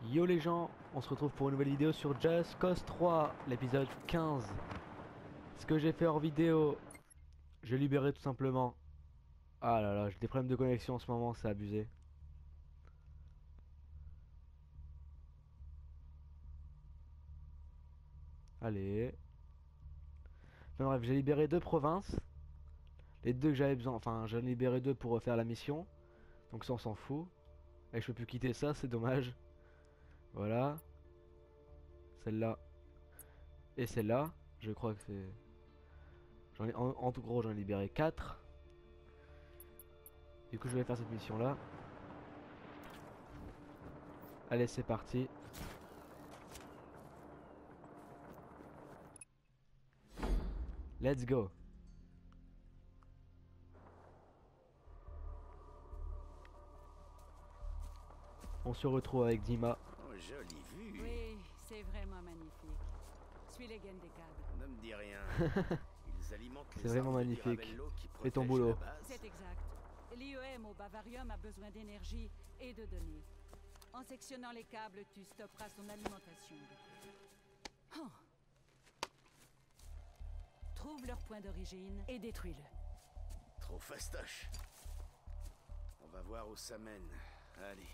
Yo les gens, on se retrouve pour une nouvelle vidéo sur Just Cause 3, l'épisode 15. Ce que j'ai fait hors vidéo, j'ai libéré tout simplement. Ah là là, j'ai des problèmes de connexion en ce moment, c'est abusé. Allez. Enfin, bref, j'ai libéré deux provinces. Les deux que j'avais besoin, enfin j'en ai libéré deux pour refaire la mission. Donc ça on s'en fout. Et je peux plus quitter ça, c'est dommage. Voilà. Celle-là. Et celle-là. Je crois que c'est... en tout gros j'en ai libéré 4. Du coup je vais faire cette mission là. Allez c'est parti. Let's go. On se retrouve avec Dima. Oh, jolie vue. Oui, c'est vraiment magnifique. Suis les gaines des câbles. Ne me dis rien. Ils alimentent C'est les vraiment armes de magnifique. Miravello qui Fais ton protègent boulot. la base. C'est exact. L'IEM au Bavarium a besoin d'énergie et de données. En sectionnant les câbles, tu stopperas son alimentation. Oh. Trouve leur point d'origine et détruis-le. Trop fastoche. On va voir où ça mène. Allez.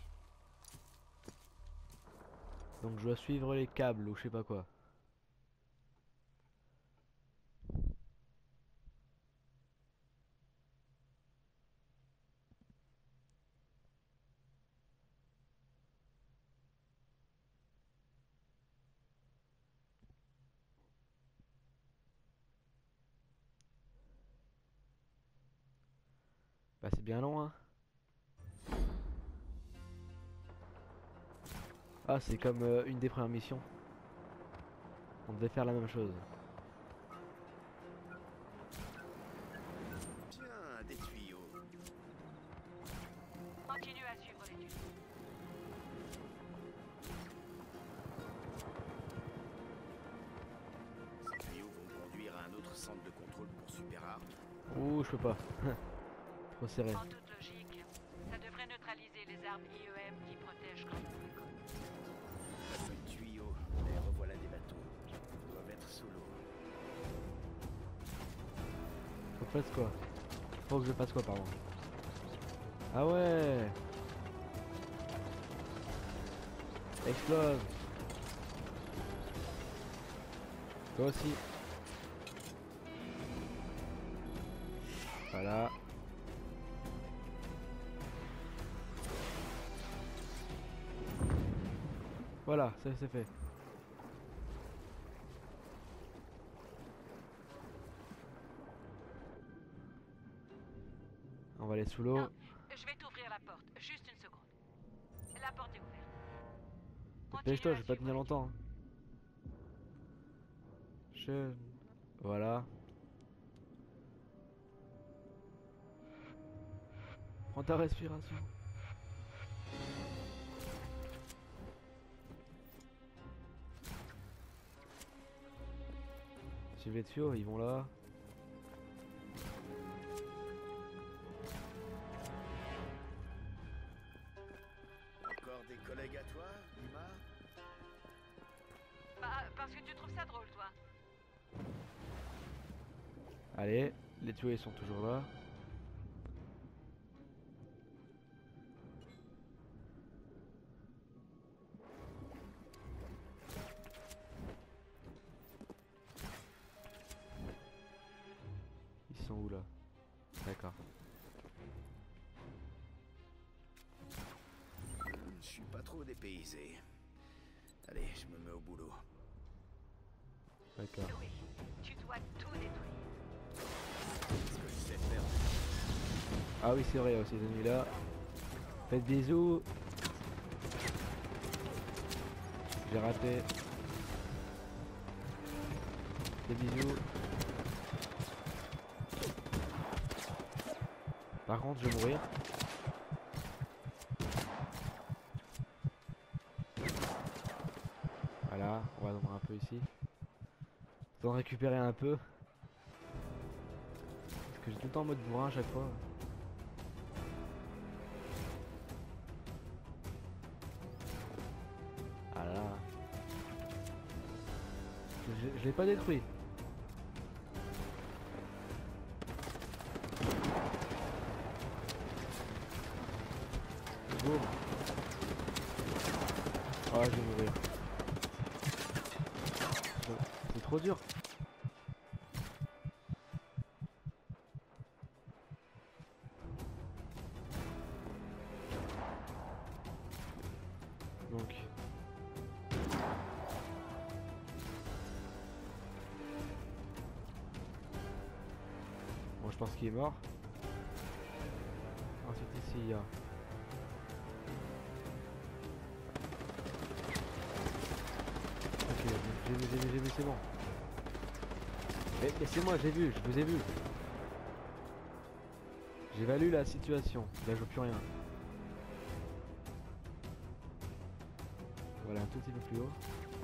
Donc je dois suivre les câbles ou je sais pas quoi. Bah c'est bien long hein. Ah c'est comme une des premières missions. On devait faire la même chose. Tiens, des tuyaux. Continue à suivre les tuyaux. Ces tuyaux vont conduire à un autre centre de contrôle pour super armes. Ouh je peux pas. Trop serré. En toute logique, ça devrait neutraliser les armes IEM qui protègent Grand Dragon. Bateau de tuyaux. Et revoilà des bateaux. Ils doivent être sous l'eau. Faut que je fasse quoi? Faut que je fasse quoi pardon. Ah ouais. Explose. Toi aussi. Voilà. Voilà, ça c'est fait. On va aller sous l'eau. Non, je vais t'ouvrir la porte. Juste une seconde. La porte est ouverte. Dépêche-toi, je vais pas tenir Continue à longtemps. Je... Voilà. Prends ta respiration. Suivez les tuyaux, ils vont là. Encore des collègues à toi, Lima? parce que tu trouves ça drôle, toi. Allez, les tuyaux ils sont toujours là. Ils sont où là? D'accord. Je suis pas trop dépaysé. Allez, je me mets au boulot. D'accord. Oui, tu dois tout détruire. Ce que je sais faire. Ah oui c'est vrai aussi cette nuit là. Faites bisous. J'ai raté. Des bisous. Par contre je vais mourir. Voilà, on va attendre un peu ici. Faut en récupérer un peu. Parce que j'ai tout le temps en mode bourrin à chaque fois. Je l'ai pas détruit. Boum. Ah, je vais mourir. C'est trop dur. Donc. Bon, je pense qu'il est mort. Ensuite ici il y a... Ok, j'ai vu, c'est bon. Mais laissez-moi, j'ai vu, je vous ai vu. J'évalue la situation, là je vois plus rien. Voilà, un tout petit peu plus haut.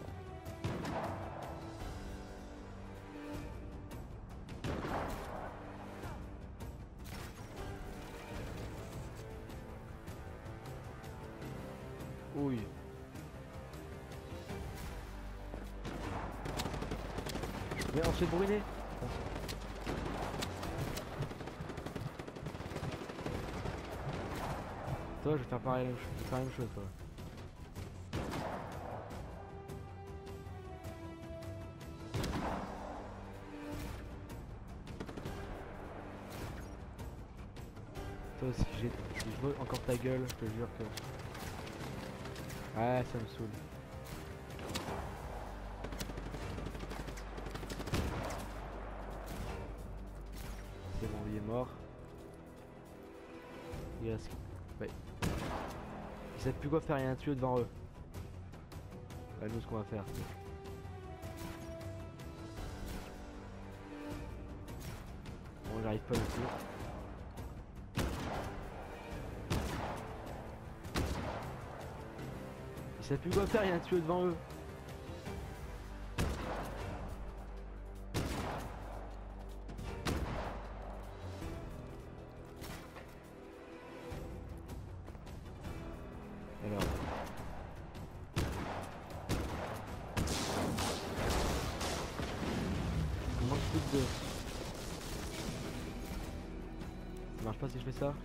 Oui. Mais on se fait brûler. Toi, je vais faire pareil, je vais faire la même chose, toi. Toi aussi, si je vois encore ta gueule, je te jure que... Ouais, ça me saoule. C'est bon, il est mort. Il reste... Ouais. Ils savent plus quoi faire, il y a un tuyau devant eux. Là, nous, ce qu'on va faire, c'est... Bon, j'arrive pas non plus. Ils savent plus quoi faire, il y a un tuyau devant eux. Alors. Comment je fous de deux? Ça marche pas si je fais ça?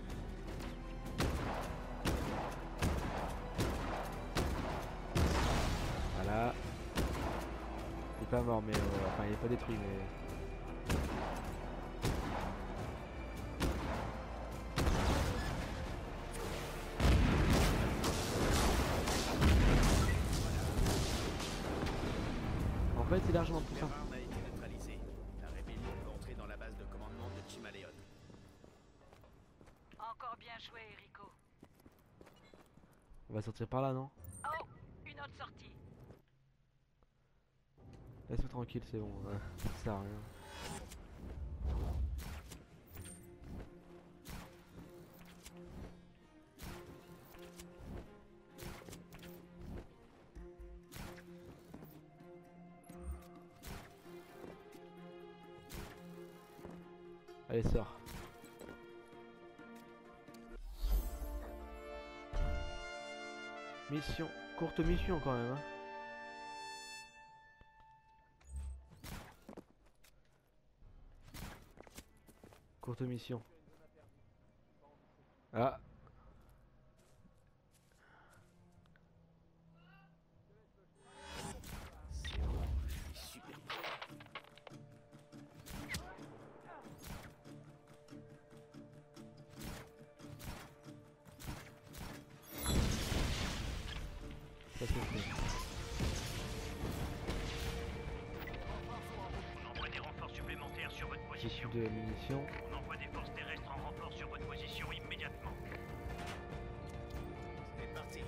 Voilà. Il est pas mort mais enfin il est pas détruit mais... En fait c'est largement plus simple. Berman a été neutralisé. La rébellion peut entrer dans la base de commandement de Chimaléon. Encore bien joué, Rico. On va sortir par là non? Oh, une autre sortie. Laisse-moi tranquille c'est bon, ça sert à rien. Allez sors. Mission, courte mission quand même hein. Courte mission. Ah. C'est bon, je suis super prêt. Ça c'est fait. On envoie des renforts supplémentaires sur votre J'ai position. plus de munitions. On envoie des forces terrestres en renfort sur votre position immédiatement. C'est parti.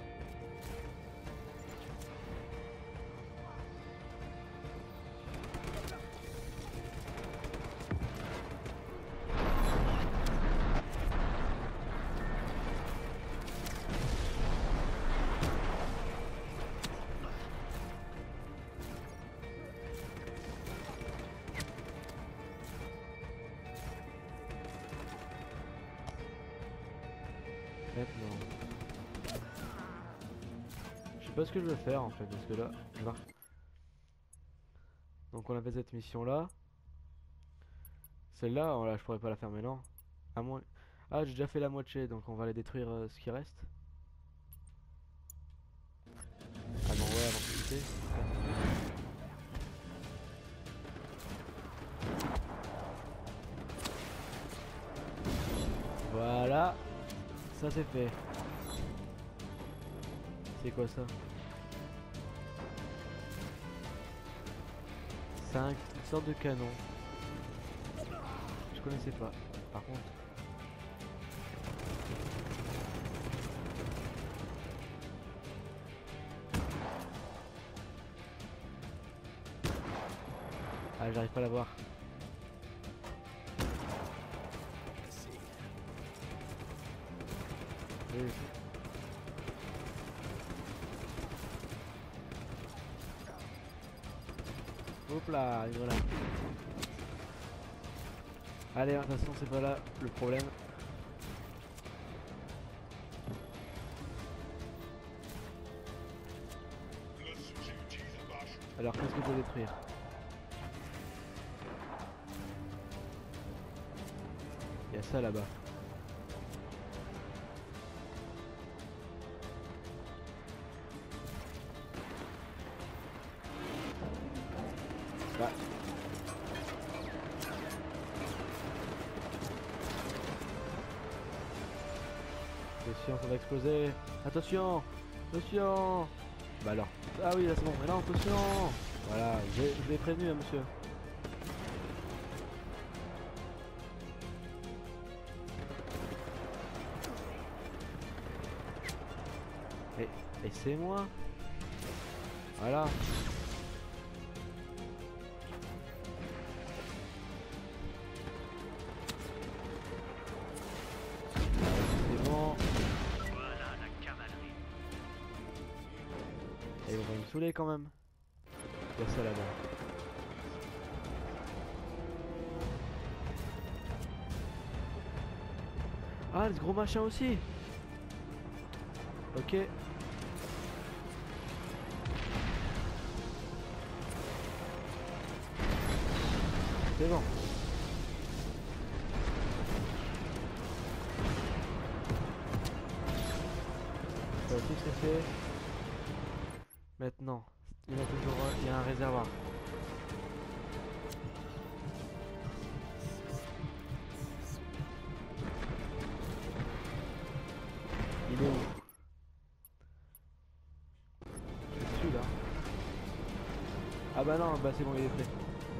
Maintenant. Je sais pas ce que je veux faire en fait parce que là, je marche. Donc on a fait cette mission là. Celle-là, là, je pourrais pas la faire maintenant. À moins... Ah, j'ai déjà fait la moitié, donc on va aller détruire ce qui reste. Ah non, ouais, avant de quitter. Voilà, ça c'est fait. C'est quoi ça? 5, une sorte de canon. Je connaissais pas, par contre. Ah, j'arrive pas à la voir. Oui. Hop là, et voilà. Allez, de toute façon, c'est pas là le problème. Alors, qu'est-ce que je dois détruire? Il y a ça là-bas. Bah. Attention, ça va exploser. Attention, attention. Bah alors. Ah oui, là c'est bon. Mais non, attention. Voilà, je l'ai prévenu, hein, monsieur. Et c'est moi. Voilà. C'est bon. Voilà la cavalerie. Et on va me saouler quand même. Il y a ça là-bas. Ah, ce gros machin aussi. Ok. C'est bon. Ça aussi c'est fait. Maintenant, il y a toujours il y a un réservoir. Il est où? C'est celui-là. Ah bah non, bah c'est bon, il est prêt.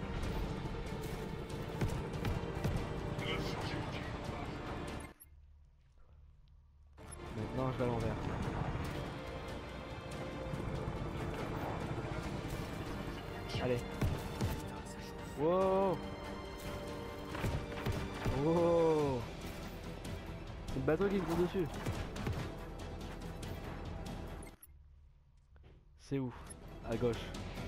Maintenant je vais à l'envers. Allez. Wow. Wow. C'est le bateau qui me court dessus. C'est où? À gauche.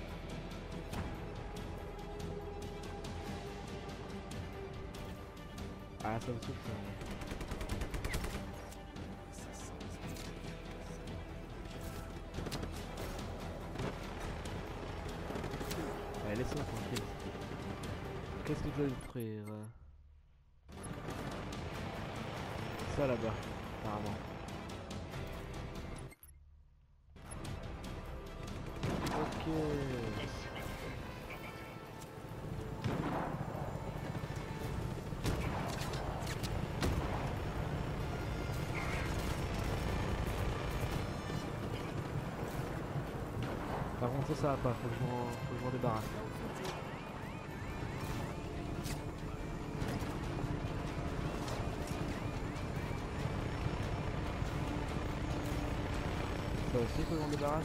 Ah, ça me souffle ça. Allez, laisse-moi tranquille. Qu'est-ce que je dois détruire? Ça là-bas, apparemment. Ok. Par contre ça va pas, faut que je m'en débarrasse. Ça aussi faut que je m'en débarrasse.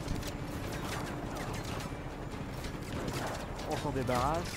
On s'en débarrasse.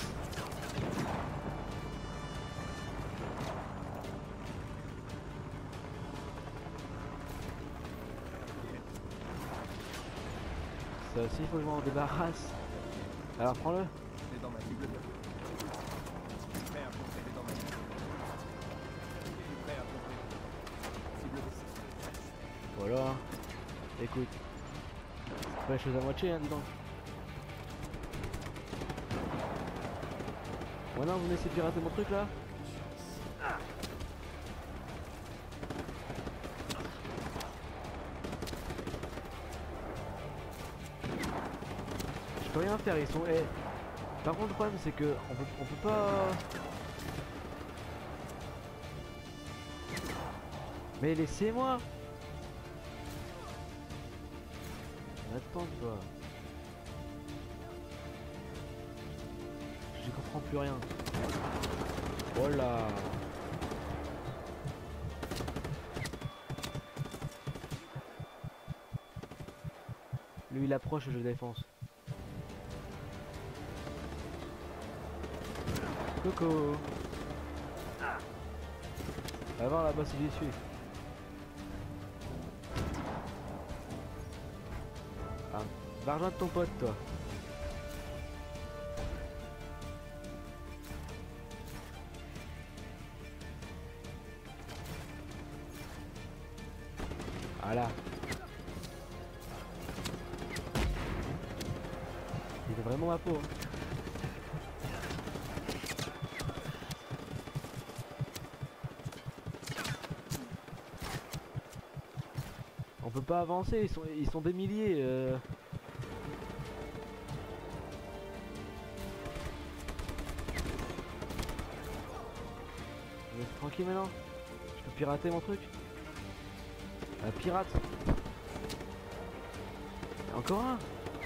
Ça aussi faut que je m'en débarrasse. Alors prends-le. C'est dans ma cible. Prêt à compléter dans ma cible. Prêt à compléter. Cible de Voilà. Écoute. C'est pas les choses à moitié, hein, dis donc. Ouais non, vous me laissez pirater mon truc là. Je peux rien faire, ils sont... Eh. Par contre le problème c'est que on peut pas... Mais laissez-moi. Attends toi. Je comprends plus rien. Oh là. Lui il approche et je défonce. Coco. Va voir là-bas si j'y suis. Ah, va rejoindre ton pote toi. Voilà. Il est vraiment ma peau. Hein. On peut pas avancer, ils sont des milliers. Mais tranquille maintenant. Je peux pirater mon truc. Un pirate. Encore un.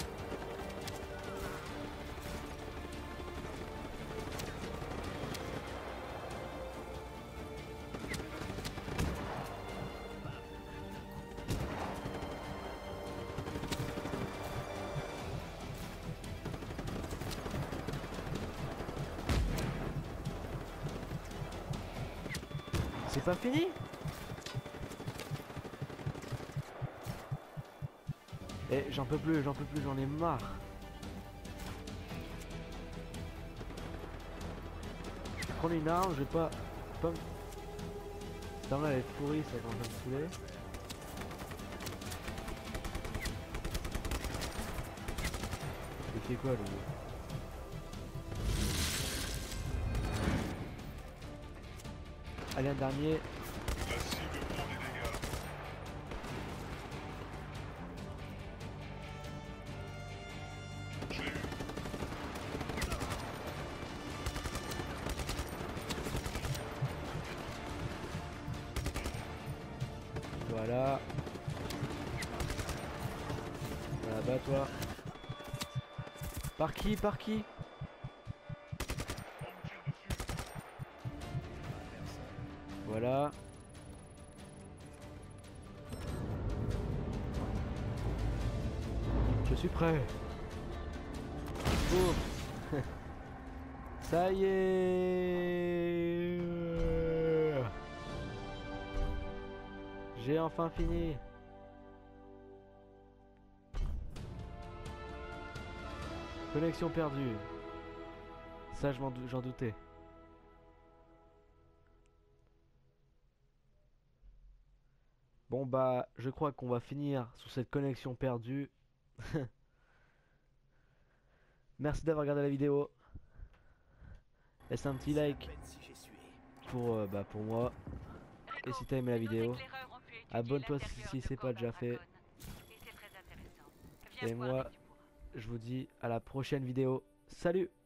C'est pas fini? Eh, j'en peux plus, j'en ai marre. Je vais prendre une arme, je vais pas me... Cette arme là elle est pourrie, ça commence à me saouler. Il fait quoi lui? Allez, un dernier. Voilà. Voilà, bas toi. Par qui? Par qui? Voilà. Je suis prêt. Boum. Ça y est. J'ai enfin fini. Connexion perdue. Ça, j'en doutais. Bon bah, je crois qu'on va finir sur cette connexion perdue. Merci d'avoir regardé la vidéo. Laisse un petit like pour, pour moi. Et si t'as aimé la vidéo, abonne-toi si c'est pas déjà fait. Et moi, je vous dis à la prochaine vidéo. Salut!